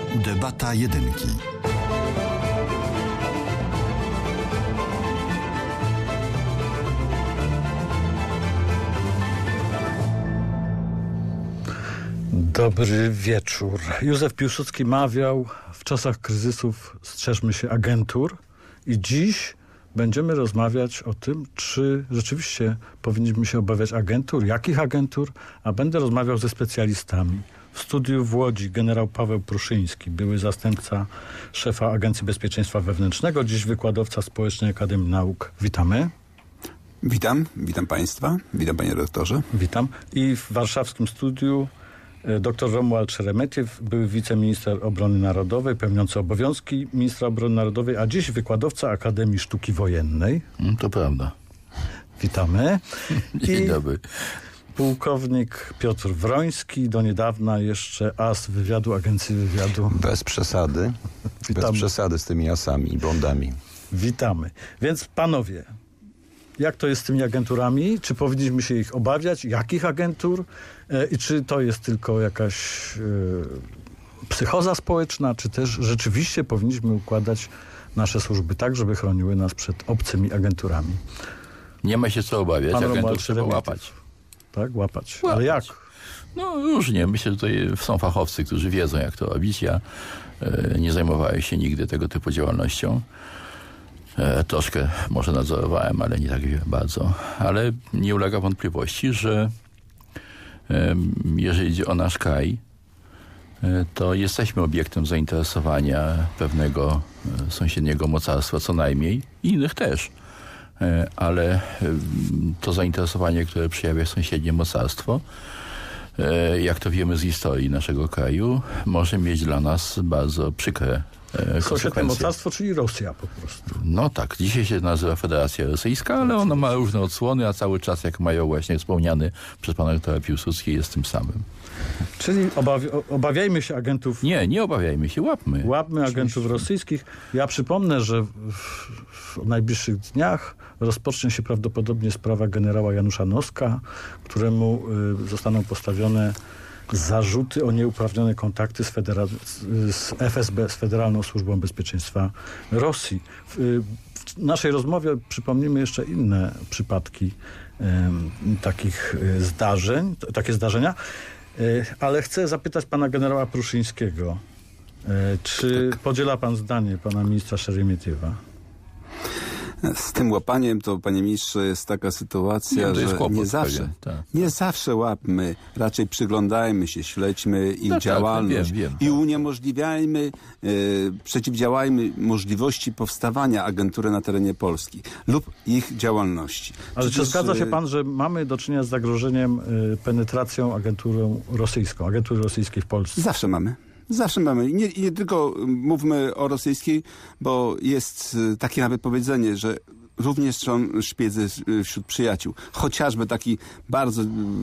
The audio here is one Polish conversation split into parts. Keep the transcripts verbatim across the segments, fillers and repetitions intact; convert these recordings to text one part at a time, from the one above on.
Debata jedynki. Dobry wieczór. Józef Piłsudski mawiał: w czasach kryzysów strzeżmy się agentur. I dziś będziemy rozmawiać o tym, czy rzeczywiście powinniśmy się obawiać agentur, jakich agentur, a będę rozmawiał ze specjalistami. W studiu w Łodzi generał Paweł Pruszyński, były zastępca szefa Agencji Bezpieczeństwa Wewnętrznego, dziś wykładowca Społecznej Akademii Nauk. Witamy. Witam, witam Państwa, witam Panie redaktorze. Witam. I w warszawskim studiu dr Romuald Szeremetiew, były wiceminister obrony narodowej, pełniący obowiązki ministra obrony narodowej, a dziś wykładowca Akademii Sztuki Wojennej. To prawda. Witamy. Dzień I dobry. Pułkownik Piotr Wroński, do niedawna jeszcze as wywiadu, Agencji Wywiadu. Bez przesady. Witamy. Bez przesady z tymi asami i bondami. Witamy. Więc panowie, jak to jest z tymi agenturami? Czy powinniśmy się ich obawiać? Jakich agentur? E, I czy to jest tylko jakaś e, psychoza społeczna, czy też rzeczywiście powinniśmy układać nasze służby tak, żeby chroniły nas przed obcymi agenturami? Nie ma się co obawiać, Pan agentów Romuald trzeba Szeremetiew. łapać. Tak, łapać. Łapać. Ale jak? No różnie. Myślę, że tutaj są fachowcy, którzy wiedzą, jak to robić. Ja e, nie zajmowałem się nigdy tego typu działalnością. E, troszkę może nadzorowałem, ale nie tak bardzo. Ale nie ulega wątpliwości, że e, jeżeli idzie o nasz kraj, e, to jesteśmy obiektem zainteresowania pewnego e, sąsiedniego mocarstwa co najmniej i innych też. E, ale e, to zainteresowanie, które przejawia sąsiednie mocarstwo, e, jak to wiemy z historii naszego kraju, może mieć dla nas bardzo przykre Sąsiednie mocarstwo, czyli Rosja po prostu. No tak, dzisiaj się nazywa Federacja Rosyjska, ale ona ma różne odsłony, a cały czas, jak mają właśnie wspomniany przez pana doktora Piłsudskiego, jest tym samym. Czyli obawi obawiajmy się agentów. Nie, nie obawiajmy się, łapmy. Łapmy agentów rosyjskich. Ja przypomnę, że w, w najbliższych dniach rozpocznie się prawdopodobnie sprawa generała Janusza Noska, któremu y, zostaną postawione zarzuty o nieuprawnione kontakty z, z F S B, z Federalną Służbą Bezpieczeństwa Rosji. W, w naszej rozmowie przypomnimy jeszcze inne przypadki um, takich zdarzeń, t- takie zdarzenia, y, ale chcę zapytać pana generała Pruszyńskiego, y, czy tak. podziela pan zdanie pana ministra Szeremetiewa? Z tym łapaniem to, panie ministrze, jest taka sytuacja, nie, że kłopot, nie zawsze, tak. nie zawsze łapmy, raczej przyglądajmy się, śledźmy ich no działalność tak, wiem, wiem, i tak. uniemożliwiajmy, e, przeciwdziałajmy możliwości powstawania agentury na terenie Polski lub ich działalności. Ale Przecież, czy zgadza się pan, że mamy do czynienia z zagrożeniem y, penetracją agenturą rosyjską, agentury rosyjskiej w Polsce? Zawsze mamy. Zawsze mamy. I nie, nie tylko mówmy o rosyjskiej, bo jest takie nawet powiedzenie, że również są szpiedzy wśród przyjaciół. Chociażby taki bardzo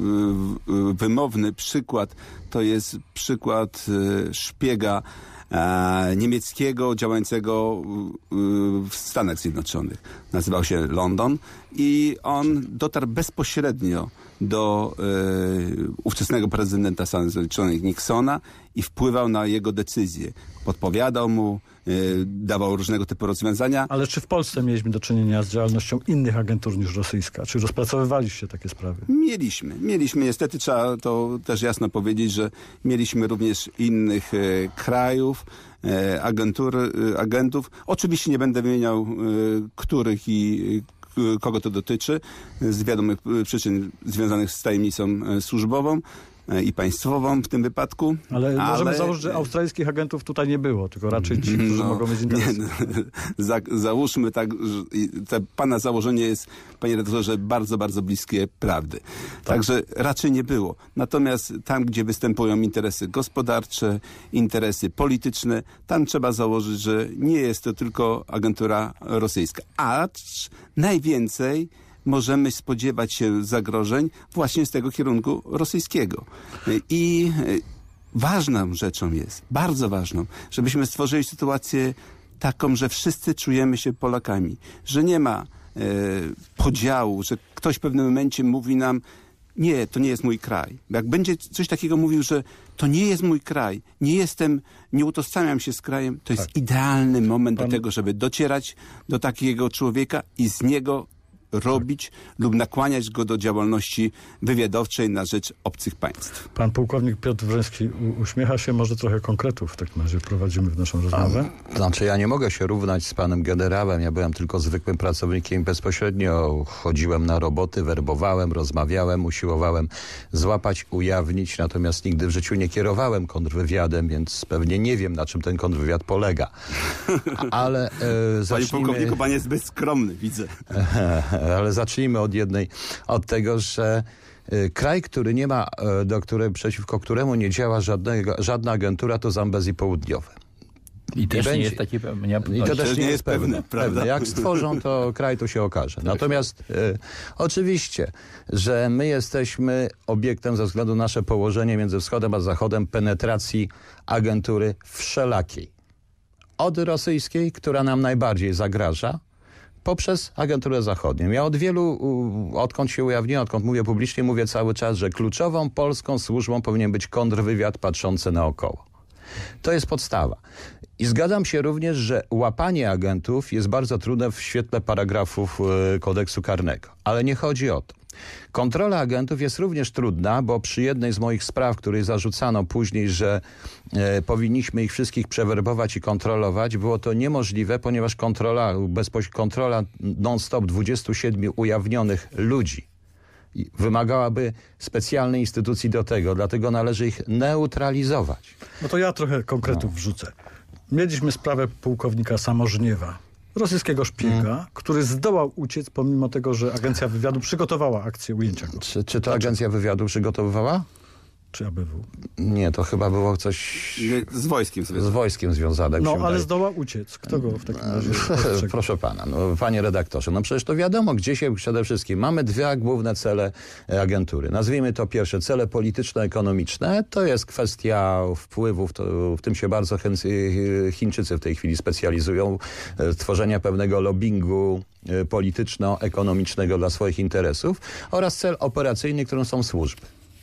wymowny przykład, to jest przykład szpiega niemieckiego działającego w Stanach Zjednoczonych. Nazywał się London i on dotarł bezpośrednio do e, ówczesnego prezydenta Stanów Zjednoczonych Nixona i wpływał na jego decyzje. Podpowiadał mu, e, dawał różnego typu rozwiązania. Ale czy w Polsce mieliśmy do czynienia z działalnością innych agentur niż rosyjska? Czy rozpracowywaliście takie sprawy? Mieliśmy. Mieliśmy. Niestety trzeba to też jasno powiedzieć, że mieliśmy również innych e, krajów, e, agentur, e, agentów. Oczywiście nie będę wymieniał e, których i kogo to dotyczy, z wiadomych przyczyn związanych z tajemnicą służbową i państwową w tym wypadku. Ale, ale możemy założyć, że australijskich agentów tutaj nie było, tylko raczej ci, którzy no, mogą mieć interes. Nie, za, załóżmy tak, że te pana założenie jest, panie redaktorze, bardzo, bardzo bliskie prawdy. Tak. Także raczej nie było. Natomiast tam, gdzie występują interesy gospodarcze, interesy polityczne, tam trzeba założyć, że nie jest to tylko agentura rosyjska. Acz najwięcej możemy spodziewać się zagrożeń właśnie z tego kierunku rosyjskiego. I ważną rzeczą jest, bardzo ważną, żebyśmy stworzyli sytuację taką, że wszyscy czujemy się Polakami, że nie ma e, podziału, że ktoś w pewnym momencie mówi nam, nie, to nie jest mój kraj. Jak będzie coś takiego mówił, że to nie jest mój kraj, nie jestem, nie utożsamiam się z krajem, to jest Tak. idealny moment Pan... do tego, żeby docierać do takiego człowieka i z niego robić lub nakłaniać go do działalności wywiadowczej na rzecz obcych państw. Pan pułkownik Piotr Wroński u- uśmiecha się, może trochę konkretów w takim razie prowadzimy w naszą rozmowę. A, znaczy ja nie mogę się równać z panem generałem, ja byłem tylko zwykłym pracownikiem, bezpośrednio chodziłem na roboty, werbowałem, rozmawiałem, usiłowałem złapać, ujawnić, natomiast nigdy w życiu nie kierowałem kontrwywiadem, więc pewnie nie wiem, na czym ten kontrwywiad polega. Ale e, Panie zacznijmy... pułkowniku, pan jest zbyt skromny, widzę. Ale zacznijmy od jednej, od tego, że y, kraj, który nie ma, y, do które, przeciwko któremu nie działa żadnego, żadna agentura, to Zambezji Południowe. I też będzie- nie jest takie pewne. I to też też nie jest pewne, prawda? Jak stworzą, to kraj to się okaże. Natomiast y, oczywiście, że my jesteśmy obiektem ze względu na nasze położenie między wschodem a zachodem penetracji agentury wszelakiej. Od rosyjskiej, która nam najbardziej zagraża, poprzez agenturę zachodnią. Ja od wielu, u, odkąd się ujawniłem, odkąd mówię publicznie, mówię cały czas, że kluczową polską służbą powinien być kontrwywiad patrzący naokoło. To jest podstawa. I zgadzam się również, że łapanie agentów jest bardzo trudne w świetle paragrafów y, kodeksu karnego. Ale nie chodzi o to. Kontrola agentów jest również trudna, bo przy jednej z moich spraw, której zarzucano później, że e, powinniśmy ich wszystkich przewerbować i kontrolować, było to niemożliwe, ponieważ kontrola, bezpoś- kontrola non-stop dwudziestu siedmiu ujawnionych ludzi wymagałaby specjalnej instytucji do tego, dlatego należy ich neutralizować. No to ja trochę konkretów No. wrzucę. Mieliśmy sprawę pułkownika Samożniewa, rosyjskiego szpiega, Hmm. który zdołał uciec pomimo tego, że agencja wywiadu przygotowała akcję ujęcia go. Czy, czy to agencja wywiadu przygotowywała? Czy A B W? Nie, to chyba było coś Nie, Z wojskiem sobie. z wojskiem związane. mi No, się ale wydaje. zdołał uciec. Kto go w takim razie ostrzegł? Proszę pana, no, panie redaktorze, no przecież to wiadomo, gdzie się przede wszystkim mamy dwie główne cele e, agentury. Nazwijmy to pierwsze, cele polityczno-ekonomiczne, to jest kwestia wpływów, to, w tym się bardzo Chińcy, Chińczycy w tej chwili specjalizują, e, tworzenia pewnego lobbingu e, polityczno-ekonomicznego dla swoich interesów oraz cel operacyjny, którym są służby.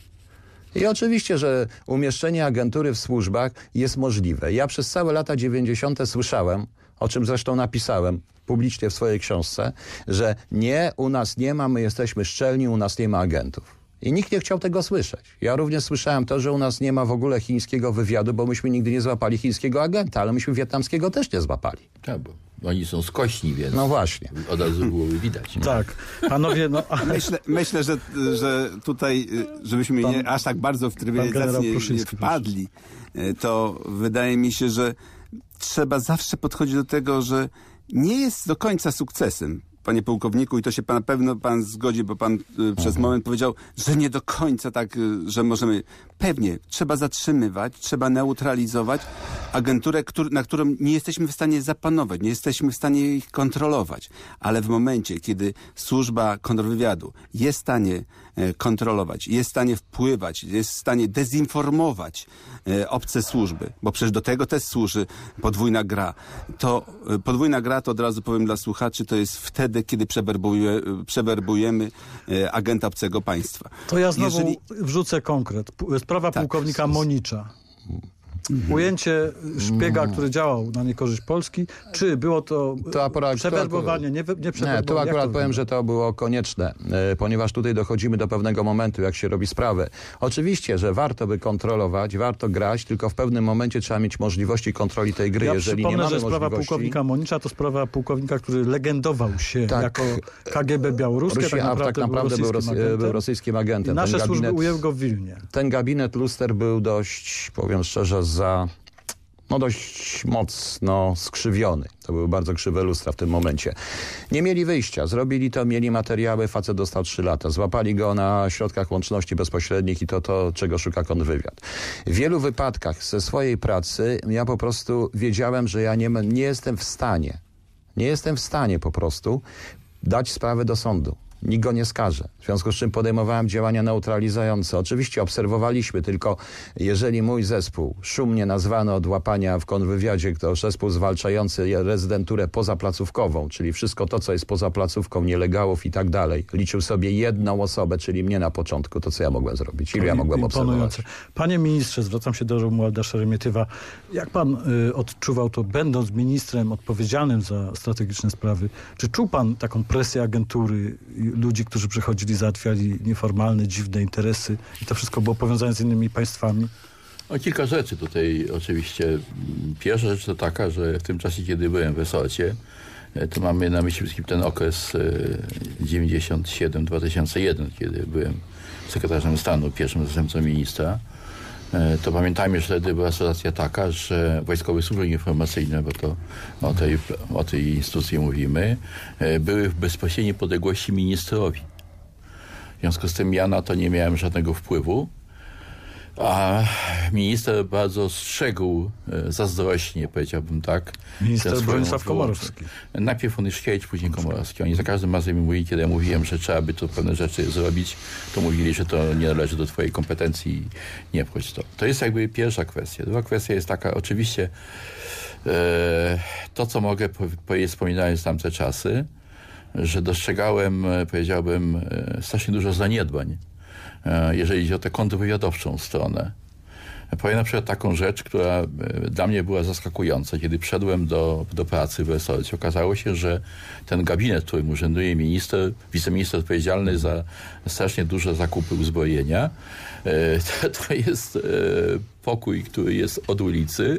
I oczywiście, że umieszczenie agentury w służbach jest możliwe. Ja przez całe lata dziewięćdziesiąte słyszałem, o czym zresztą napisałem publicznie w swojej książce, że nie, u nas nie ma, my jesteśmy szczelni, u nas nie ma agentów. I nikt nie chciał tego słyszeć. Ja również słyszałem to, że u nas nie ma w ogóle chińskiego wywiadu, bo myśmy nigdy nie złapali chińskiego agenta, ale myśmy wietnamskiego też nie złapali. Tak, bo oni są skośni, więc No właśnie. od razu byłoby widać. Tak. Panowie, no... a- Myślę, myślę że, że tutaj, y, żebyśmy Pan- nie aż tak bardzo w pan generał trywializację nie Pruszyński, wpadli, y, to wydaje mi się, że trzeba zawsze podchodzić do tego, że nie jest do końca sukcesem, panie pułkowniku, i to się pan, na pewno pan zgodzi, bo pan y, przez moment powiedział, że nie do końca tak, y, że możemy. Pewnie, trzeba zatrzymywać, trzeba neutralizować agenturę, który, na którą nie jesteśmy w stanie zapanować, nie jesteśmy w stanie ich kontrolować. Ale w momencie, kiedy służba kontrwywiadu jest w stanie e, kontrolować, jest w stanie wpływać, jest w stanie dezinformować e, obce służby, bo przecież do tego też służy podwójna gra, to e, podwójna gra, to od razu powiem dla słuchaczy, to jest wtedy, kiedy przewerbuje, przewerbujemy e, agenta obcego państwa. To ja znowu Jeżeli- wrzucę konkret. Pu- Sprawa Tak. pułkownika Monicza. Ujęcie szpiega, który działał na niekorzyść Polski, czy było to, To akurat- przewerbowanie, nie, wy- nie Nie, przewerbowanie? tu Jak akurat to powiem, wygląda? że to było konieczne, e, ponieważ tutaj dochodzimy do pewnego momentu, jak się robi sprawę. Oczywiście, że warto by kontrolować, warto grać, tylko w pewnym momencie trzeba mieć możliwości kontroli tej gry. Ja Jeżeli nie przypomnę, mamy że sprawa możliwości... pułkownika Monicza to sprawa pułkownika, który legendował się Tak. jako K G B białoruskie, Rosja, tak naprawdę, tak naprawdę był, był, ros, rosyjskim był rosyjskim agentem. I nasze ten służby gabinet, ujęły go w Wilnie. ten gabinet luster był dość, powiem szczerze, za... no dość mocno skrzywiony. To były bardzo krzywe lustra w tym momencie. Nie mieli wyjścia. Zrobili to, mieli materiały, facet dostał trzy lata. Złapali go na środkach łączności bezpośrednich i to to, czego szuka kontrwywiad. W wielu wypadkach ze swojej pracy ja po prostu wiedziałem, że ja nie, nie jestem w stanie, nie jestem w stanie po prostu dać sprawę do sądu. nikt go nie skaże. W związku z czym podejmowałem działania neutralizujące. Oczywiście obserwowaliśmy, tylko jeżeli mój zespół, szumnie nazwany od łapania w kontrwywiadzie, to zespół zwalczający rezydenturę pozaplacówkową, czyli wszystko to, co jest poza placówką, nielegalów i tak dalej, liczył sobie jedną osobę, czyli mnie na początku, to co ja mogłem zrobić? Ile ja mogłem obserwować? Panie ministrze, zwracam się do Romualda Szeremietywa. Jak pan y, odczuwał to, będąc ministrem odpowiedzialnym za strategiczne sprawy? Czy czuł pan taką presję agentury, ludzi, którzy przychodzili, załatwiali nieformalne, dziwne interesy i to wszystko było powiązane z innymi państwami? No, kilka rzeczy tutaj oczywiście. Pierwsza rzecz to taka, że w tym czasie, kiedy byłem w resorcie, to mamy na myśli wszystkim ten okres dziewięćdziesiąty siódmy do dwa tysiące pierwszego, kiedy byłem sekretarzem stanu, pierwszym zastępcą ministra. To pamiętajmy, że wtedy była sytuacja taka, że Wojskowe Służby Informacyjne, bo to o tej, o tej instytucji mówimy, były w bezpośredniej podległości ministrowi. W związku z tym ja na to nie miałem żadnego wpływu, a minister bardzo strzegł zazdrośnie, powiedziałbym tak. Minister Bronisław Komorowski. Najpierw on Szkiewicz, później Komorowski. Oni za każdym razem mi mówili, kiedy ja mówiłem, że trzeba by tu pewne rzeczy zrobić, to mówili, że to nie należy do twojej kompetencji i nie wchodź w to. To jest jakby pierwsza kwestia. Druga kwestia jest taka, oczywiście e, to, co mogę powiedzieć, wspominając tamte czasy, że dostrzegałem, powiedziałbym, strasznie dużo zaniedbań, jeżeli idzie o tę kontrwywiadowczą stronę. Powiem na przykład taką rzecz, która dla mnie była zaskakująca. Kiedy wszedłem do, do pracy w resorcie, okazało się, że ten gabinet, którym urzęduje minister, wiceminister odpowiedzialny za strasznie duże zakupy uzbrojenia, to, to jest pokój, który jest od ulicy.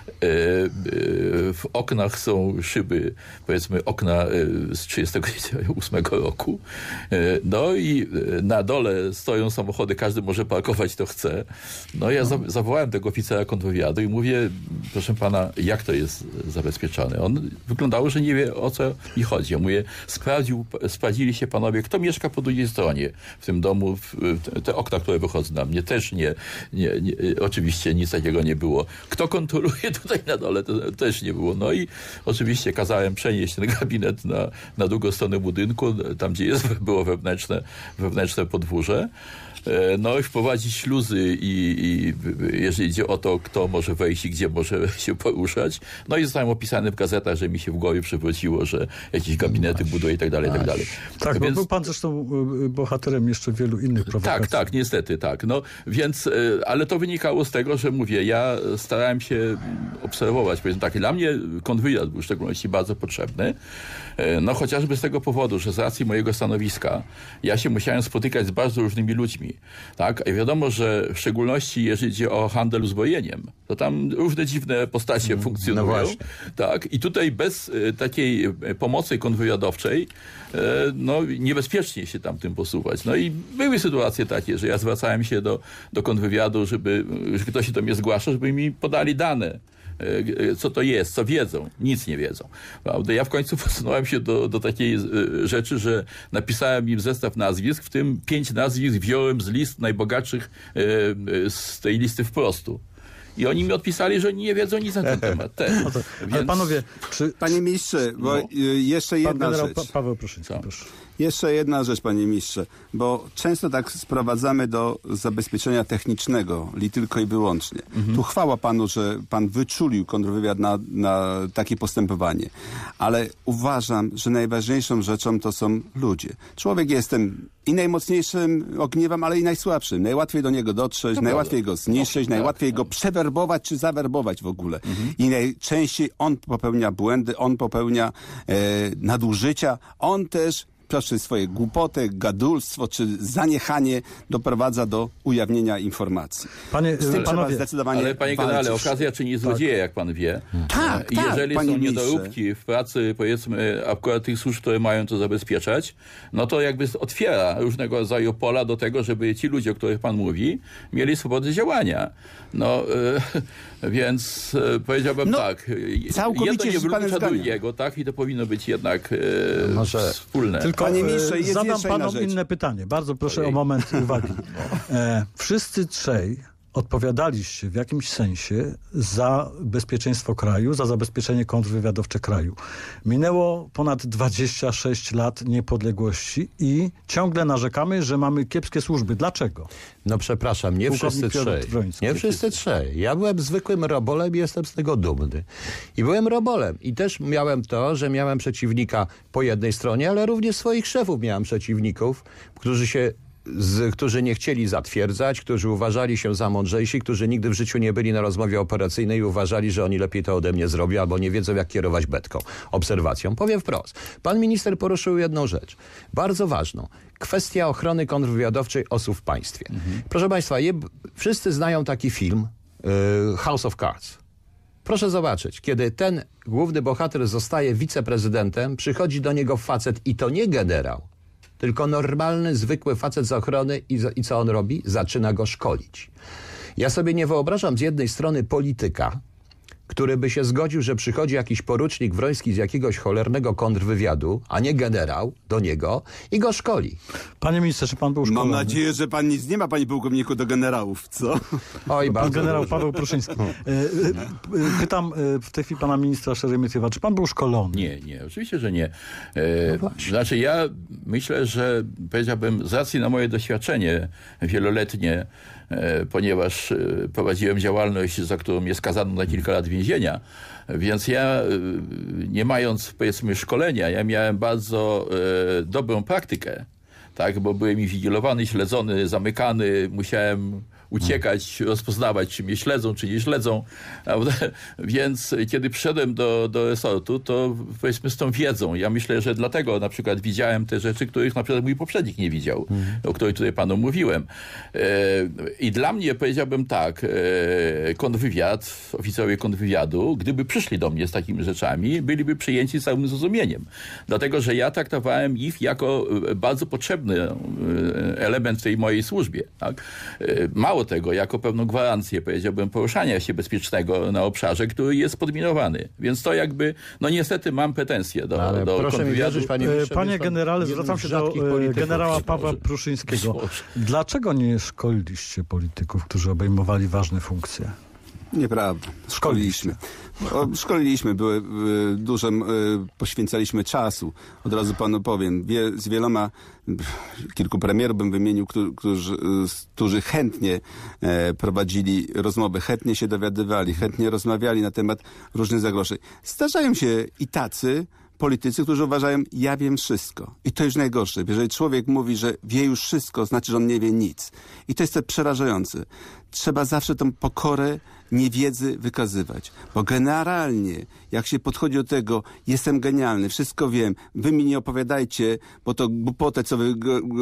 W oknach są szyby, powiedzmy okna z trzydziestego ósmego roku. No i na dole stoją samochody, każdy może parkować to chce. No ja za, zawołałem tego oficera kontrwywiadu i mówię, proszę pana, jak to jest zabezpieczone? On wyglądało, że nie wie, o co mi chodzi. Ja mówię, sprawdził, sprawdzili się panowie, kto mieszka po drugiej stronie w tym domu, w, te okna, które wychodzą na mnie, też nie, nie, nie oczywiście nic takiego nie było. Kto kontroluje tutaj na dole, to też nie było. No i oczywiście kazałem przenieść ten gabinet na, na drugą stronę budynku, tam gdzie jest, było wewnętrzne, wewnętrzne podwórze. No i wprowadzić śluzy i, i jeżeli idzie o to, kto może wejść i gdzie może się poruszać. No i zostałem opisany w gazetach, że mi się w głowie przewróciło, że jakieś gabinety buduje i tak dalej, i tak dalej. Tak, więc... bo był pan zresztą bohaterem jeszcze wielu innych prowokacji. Tak, tak, niestety, tak. No więc, ale to wynikało z tego, że mówię, ja starałem się obserwować, powiedzmy tak, dla mnie kontrwywiad był w szczególności bardzo potrzebny, no chociażby z tego powodu, że z racji mojego stanowiska ja się musiałem spotykać z bardzo różnymi ludźmi. Tak? I wiadomo, że w szczególności jeżeli chodzi o handel uzbrojeniem, to tam różne dziwne postacie mm, funkcjonują. No właśnie. Tak? I tutaj bez y, takiej pomocy kontrwywiadowczej y, no, niebezpiecznie się tam tym posuwać. No i były sytuacje takie, że ja zwracałem się do, do kontrwywiadu, żeby, że ktoś się do mnie zgłasza, żeby mi podali dane. Co to jest, co wiedzą. Nic nie wiedzą. Prawda? Ja w końcu posunąłem się do, do takiej rzeczy, że napisałem im zestaw nazwisk, w tym pięć nazwisk wziąłem z list najbogatszych z tej listy wprostu. I oni mi odpisali, że nie wiedzą nic na ten temat. Ten. No to, Więc... Ale panowie, czy... Panie ministrze, bo no. jeszcze jedna Pan rzecz. Pa- Paweł Pruszyński, proszę. Jeszcze jedna rzecz, panie ministrze, bo często tak sprowadzamy do zabezpieczenia technicznego, li tylko i wyłącznie. Mhm. Tu chwała panu, że pan wyczulił kontrwywiad na, na takie postępowanie. Ale uważam, że najważniejszą rzeczą to są ludzie. Człowiek jest tym i najmocniejszym ogniwem, ale i najsłabszym. Najłatwiej do niego dotrzeć, to najłatwiej prawda. go zniszczyć, no, najłatwiej tak, go tak. przewerbować czy zawerbować w ogóle. Mhm. I najczęściej on popełnia błędy, on popełnia e, nadużycia, on też przez swoje głupoty, gadulstwo czy zaniechanie doprowadza do ujawnienia informacji. Panie, Z tym trzeba zdecydowanie ale panie generale, okazja czyni złodzieja, tak. jak pan wie. Tak, I tak, jeżeli panie są ministrze. niedoróbki w pracy, powiedzmy, akurat tych służb, które mają to zabezpieczać, no to jakby otwiera różnego rodzaju pola do tego, żeby ci ludzie, o których pan mówi, mieli swobodę działania. No, e, więc e, powiedziałbym no, tak, jedno nie wyklucza drugiego, tak? I to powinno być jednak e, Może wspólne. Tylko Panie ministrze, jest zadam panom inne pytanie. Bardzo proszę Ojej. o moment uwagi. E, wszyscy trzej odpowiadaliście w jakimś sensie za bezpieczeństwo kraju, za zabezpieczenie kontrwywiadowcze kraju. Minęło ponad dwadzieścia sześć lat niepodległości i ciągle narzekamy, że mamy kiepskie służby. Dlaczego? No przepraszam, nie Pułkownik wszyscy Piotr trzej. Wroński. Nie wszyscy trzej. Ja byłem zwykłym robolem i jestem z tego dumny. I byłem robolem. I też miałem to, że miałem przeciwnika po jednej stronie, ale również swoich szefów miałem przeciwników, którzy się Z, którzy nie chcieli zatwierdzać, którzy uważali się za mądrzejsi, którzy nigdy w życiu nie byli na rozmowie operacyjnej i uważali, że oni lepiej to ode mnie zrobią albo nie wiedzą, jak kierować betką, obserwacją. Powiem wprost. Pan minister poruszył jedną rzecz, bardzo ważną. Kwestia ochrony kontrwywiadowczej osób w państwie. Mhm. Proszę państwa, je, wszyscy znają taki film y, House of Cards. Proszę zobaczyć, kiedy ten główny bohater zostaje wiceprezydentem, przychodzi do niego facet i to nie generał, tylko normalny, zwykły facet z ochrony i, i co on robi? Zaczyna go szkolić. Ja sobie nie wyobrażam z jednej strony polityka, który by się zgodził, że przychodzi jakiś porucznik Wroński z jakiegoś cholernego kontrwywiadu, a nie generał, do niego i go szkoli. Panie ministrze, czy pan był szkolony? Mam nadzieję, że pan nic nie ma, panie pułkowniku, do generałów, co? Oj, Pan bardzo generał dobrze. Paweł Pruszyński. E, e, Pytam e, w tej chwili pana ministra Szeremytiewa, czy pan był szkolony? Nie, nie, oczywiście, że nie. E, znaczy ja myślę, że powiedziałbym z racji na moje doświadczenie wieloletnie, e, ponieważ e, prowadziłem działalność, za którą mnie skazano na kilka lat więzienia, więc ja e, nie mając powiedzmy szkolenia, ja miałem bardzo e, dobrą praktykę, tak, bo byłem inwigilowany, śledzony, zamykany, musiałem uciekać, rozpoznawać, czy mnie śledzą, czy nie śledzą. Więc kiedy przyszedłem do, do resortu, to powiedzmy z tą wiedzą. Ja myślę, że dlatego na przykład widziałem te rzeczy, których na przykład mój poprzednik nie widział, mhm. o których tutaj panu mówiłem. E, I dla mnie, powiedziałbym tak, e, kontrwywiad, oficerowie kontrwywiadu, gdyby przyszli do mnie z takimi rzeczami, byliby przyjęci z całym zrozumieniem. Dlatego, że ja traktowałem ich jako bardzo potrzebny element w tej mojej służbie. Tak? Mało tego, jako pewną gwarancję, powiedziałbym, poruszania się bezpiecznego na obszarze, który jest podminowany. Więc to jakby, no niestety mam pretensje do, Ale do proszę mi wierzyć, panie ministrze, Panie jest pan generale, jednym zwracam z się do rzadkich e, polityków. generała Być Pawła może. Pruszyńskiego. Być może. Dlaczego nie szkoliliście polityków, którzy obejmowali ważne funkcje? Nieprawda. Szkoliliśmy. O, szkoliliśmy, były, były duże, y, poświęcaliśmy czasu. Od razu panu powiem, wie, z wieloma, kilku premierów bym wymienił, którzy, którzy, którzy chętnie e, prowadzili rozmowy, chętnie się dowiadywali, chętnie rozmawiali na temat różnych zagrożeń. Zdarzają się i tacy politycy, którzy uważają, ja wiem wszystko. I to już najgorsze. Jeżeli człowiek mówi, że wie już wszystko, znaczy, że on nie wie nic. I to jest to przerażające. Trzeba zawsze tą pokorę niewiedzy wykazywać. Bo generalnie, jak się podchodzi do tego, jestem genialny, wszystko wiem, wy mi nie opowiadajcie, bo to głupotę, co wy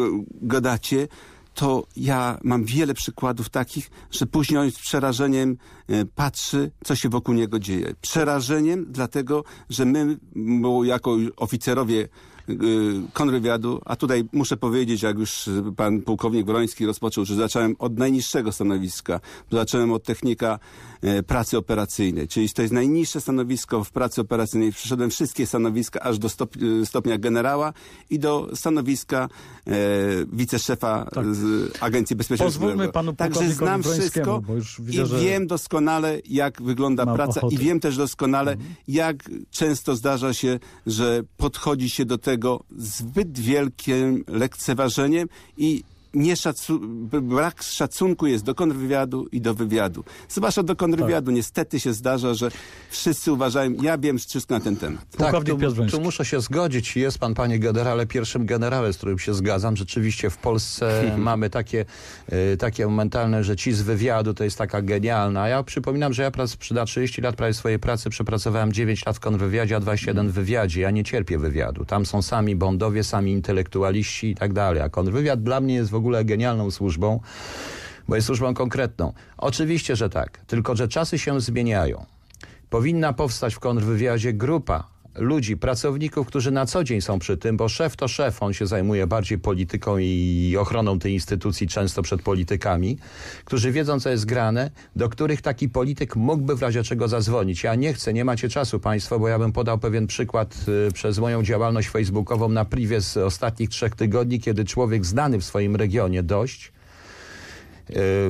gadacie, to ja mam wiele przykładów takich, że później on z przerażeniem e, patrzy, co się wokół niego dzieje. Przerażeniem, dlatego, że my, bo jako oficerowie kontrwywiadu, a tutaj muszę powiedzieć, jak już pan pułkownik Wroński rozpoczął, że zacząłem od najniższego stanowiska, zacząłem od technika e, pracy operacyjnej, czyli to jest najniższe stanowisko w pracy operacyjnej. Przeszedłem wszystkie stanowiska aż do stop, stopnia generała i do stanowiska e, wiceszefa tak. z Agencji Bezpieczeństwa. Pozwólmy panu Także znam wszystko bo już widzę, i że wiem doskonale, jak wygląda praca ochotę. i wiem też doskonale, mhm. jak często zdarza się, że podchodzi się do tego zbyt wielkim lekceważeniem i nie szacu- brak szacunku jest do kontrwywiadu i do wywiadu. Zwłaszcza do kontrwywiadu. Tak. Niestety się zdarza, że wszyscy uważają, ja wiem wszystko na ten temat. Tak, tu, tu muszę się zgodzić. Jest pan, panie generale, pierwszym generałem, z którym się zgadzam. Rzeczywiście w Polsce mamy takie, y, takie mentalne, że ci z wywiadu to jest taka genialna. Ja przypominam, że ja prac, na trzydzieści lat prawie swojej pracy przepracowałem dziewięć lat w kontrwywiadzie, a dwadzieścia jeden w wywiadzie. Ja nie cierpię wywiadu. Tam są sami bondowie, sami intelektualiści i tak dalej. A kontrwywiad dla mnie jest w ogóle w ogóle genialną służbą, bo jest służbą konkretną. Oczywiście, że tak, tylko że czasy się zmieniają. Powinna powstać w kontrwywiadzie grupa ludzi, pracowników, którzy na co dzień są przy tym, bo szef to szef, on się zajmuje bardziej polityką i ochroną tej instytucji, często przed politykami, którzy wiedzą, co jest grane, do których taki polityk mógłby w razie czego zadzwonić. Ja nie chcę, nie macie czasu państwo, bo ja bym podał pewien przykład y, przez moją działalność facebookową na privie z ostatnich trzech tygodni, kiedy człowiek znany w swoim regionie dość, y,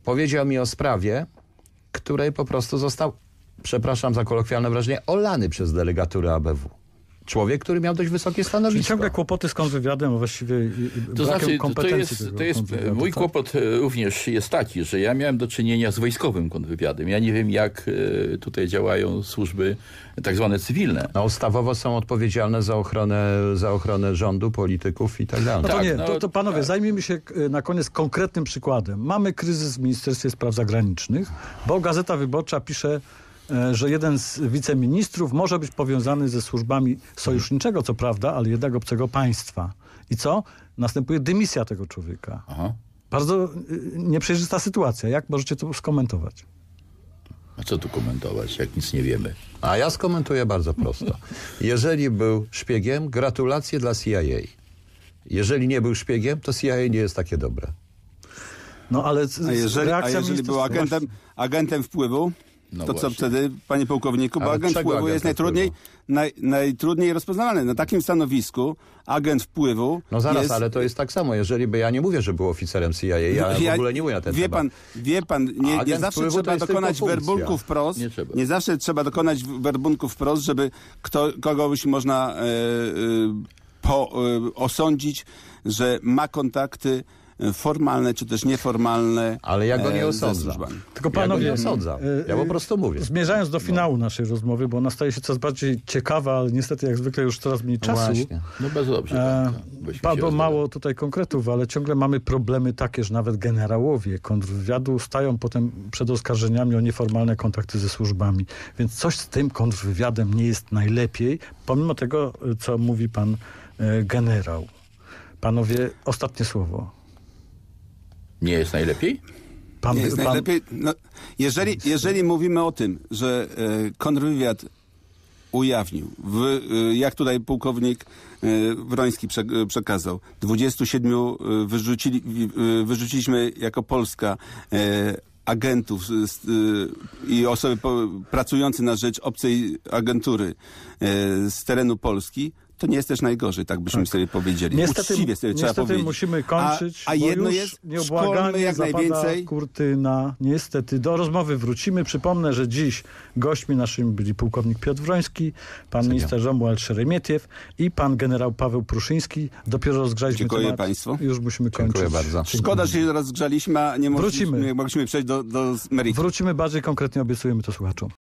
powiedział mi o sprawie, której po prostu został, przepraszam za kolokwialne wrażenie, olany przez delegaturę A B W. Człowiek, który miał dość wysokie Czyli stanowisko. ciągle kłopoty z kontrwywiadem, a właściwie i- i To brakiem znaczy, to kompetencji jest, tego to jest kontrwywiadu, mój tak? kłopot e, również jest taki, że ja miałem do czynienia z wojskowym kontrwywiadem. Ja nie wiem, jak e, tutaj działają służby tak zwane cywilne. No, ustawowo są odpowiedzialne za ochronę, za ochronę rządu, polityków i tak dalej. No to Tak, nie, no, to, to panowie, tak. zajmijmy się e, na koniec konkretnym przykładem. Mamy kryzys w Ministerstwie Spraw Zagranicznych, bo Gazeta Wyborcza pisze, e, że jeden z wiceministrów może być powiązany ze służbami sojuszniczego, co prawda, ale jednak obcego państwa. I co? Następuje dymisja tego człowieka. Aha. Bardzo e, nieprzejrzysta sytuacja. Jak możecie to skomentować? A co tu komentować, jak nic nie wiemy? A ja skomentuję bardzo prosto. Jeżeli był szpiegiem, gratulacje dla C I A. Jeżeli nie był szpiegiem, to C I A nie jest takie dobre. No ale z, A jeżeli, a reakcja jeżeli był ministerstwa- agentem, agentem wpływu, No to co właśnie. wtedy, panie pułkowniku, bo Ale agent czego wpływu jest agenta najtrudniej, wpływu? naj, najtrudniej rozpoznawalny. Na takim stanowisku agent wpływu No zaraz, jest... ale to jest tak samo. Jeżeli by ja nie mówię, że był oficerem C I A, ja, Ja- w ogóle nie mówię na ten wie temat. pan, wie pan, nie, nie Agent zawsze wpływu to trzeba jest dokonać tylko funkcja. werbunku wprost. Nie trzeba. Nie zawsze trzeba dokonać werbunku wprost, żeby kto, kogoś można e, e, po, e, osądzić, że ma kontakty e, formalne czy też nieformalne. Ale ja go nie e, ze osądzam. służbami. Tylko Ja go panowie, nie osądzam. y, Ja po y, prostu mówię. Zmierzając do finału naszej rozmowy, bo ona staje się coraz bardziej ciekawa, ale niestety jak zwykle już coraz mniej czasu. Właśnie. No bardzo dobrze. E, tak, to byśmy się Padło rozmawiali. mało tutaj konkretów, ale ciągle mamy problemy takie, że nawet generałowie kontrwywiadu stają potem przed oskarżeniami o nieformalne kontakty ze służbami. Więc coś z tym kontrwywiadem nie jest najlepiej, pomimo tego, co mówi pan e, generał. Panowie, ostatnie słowo. Nie jest najlepiej? Pan, Nie jest pan, najlepiej. No, jeżeli, jeżeli mówimy o tym, że e, kontrwywiad ujawnił, w, e, jak tutaj pułkownik e, Wroński prze, e, przekazał, dwudziestu siedmiu e, wyrzucili, e, wyrzuciliśmy jako Polska e, agentów z, z, e, i osoby po, pracujące na rzecz obcej agentury e, z terenu Polski, to nie jest też najgorzej, tak byśmy sobie powiedzieli. Niestety, Uczciwie sobie trzeba niestety powiedzieć. musimy kończyć, A, a bo jedno już jest, szkolmy nieubłaganie jak zapada najwięcej. kurtyna. Niestety do rozmowy wrócimy. Przypomnę, że dziś gośćmi naszymi byli pułkownik Piotr Wroński, pan minister Romuald Szeremietiew i pan generał Paweł Pruszyński. Dopiero rozgrzaliśmy Dziękuję temat. państwu. Już musimy kończyć. Dziękuję bardzo. Szkoda, że się rozgrzaliśmy, a nie mogliśmy, Wrócimy. mogliśmy przejść do, do meritum. Wrócimy bardziej konkretnie, obiecujemy to słuchaczom.